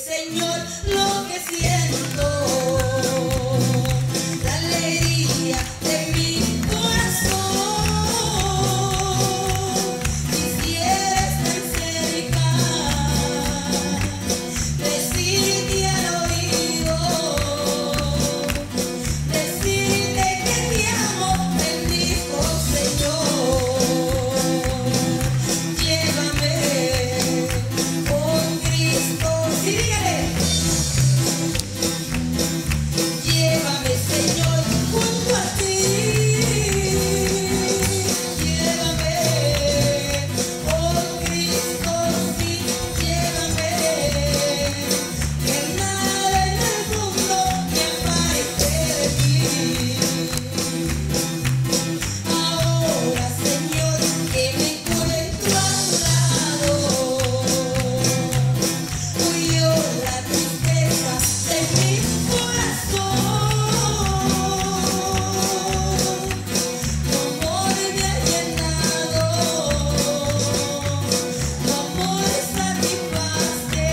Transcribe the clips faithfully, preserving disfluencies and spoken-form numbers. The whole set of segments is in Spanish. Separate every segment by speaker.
Speaker 1: Señor, lo que siento, la alegría de mi corazón. Quisiera estar cerca, decirte al oído, decirte que te amo, bendito Señor. Llévame, oh Cristo, sí, dígale. Llévame, Señor, junto a ti. Llévame, oh Cristo, sí, llévame. Que nada en el mundo me aparte de ti. Ahora, Señor, que me encuentro a tu lado, huyo la tristeza de mi corazón. Tu amor me ha llenado, tu amor satisface.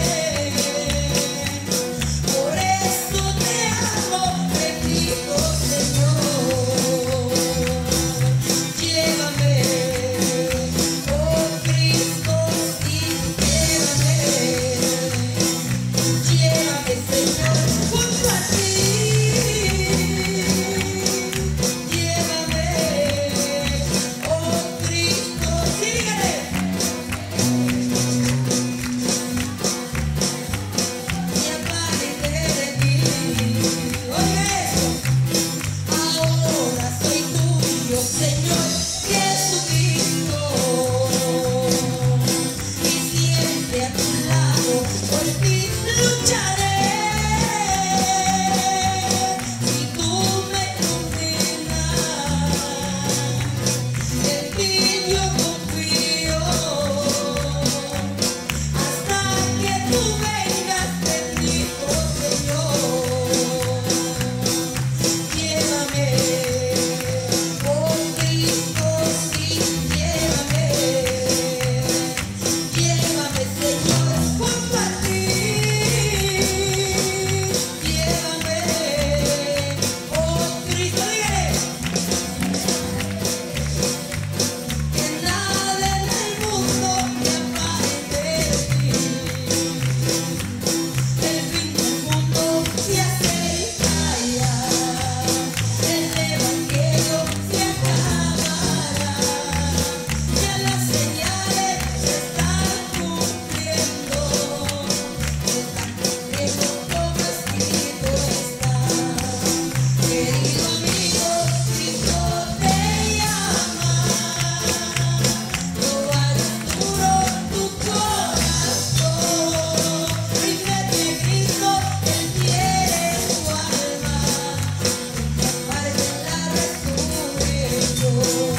Speaker 1: Por eso te amo, bendito Señor. Llévame, oh Cristo, sí, llévame. Llévame, Señor, junto a ti. Llévame, oh Cristo, sígueme. Me aparte de ti. Oiga eso. Ahora soy tuyo, Señor Jesucristo. Y siempre a tu lado por ti lucharé. Si tú me iluminas, en ti yo confío. Hasta que tú vengas, bendito Señor. Llévame, oh Cristo, sí, llévame. Llévame, Señor, junto a ti. Llévame, oh Cristo, dígale. Que nada en el mundo me aparte de ti. El fin del mundo se acerca ya, el evangelio se acabará, ya las señales se están cumpliendo, es tan complejo como escrito está. Querido amigo, Cristo te llama, no hagas duro tu corazón, ríndete en Cristo, Él quiere tu alma, que aparte la resurrección.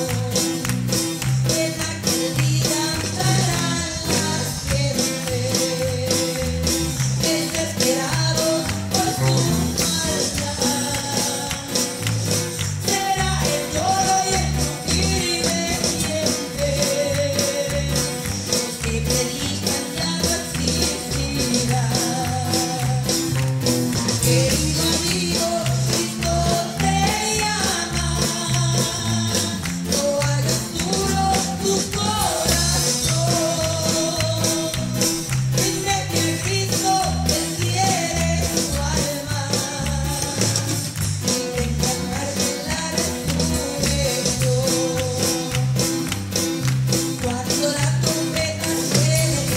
Speaker 1: En aquel día andarán las gentes, desesperados por su maldad. Será el lloro y el crujir de dientes, los que predican ya no existirán. Querido amigo, Cristo te llama, no hagas duro tu corazón, ríndete en Cristo, Él quiere tu alma, y venga a parte la resurrección. Cuando la trompeta suene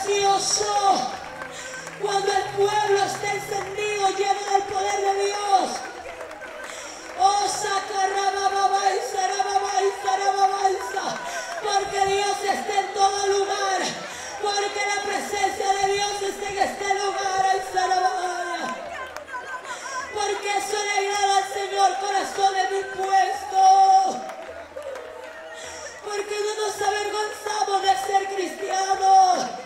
Speaker 1: precioso cuando el pueblo está encendido, lleno del poder de Dios. Oh, sacarrababaisa, rababaisa, rababaisa, porque Dios está en todo lugar, porque la presencia de Dios está en este lugar. Ay, sarabaya, porque eso le agrada al Señor, corazones dispuestos, porque no nos avergonzamos de ser cristianos.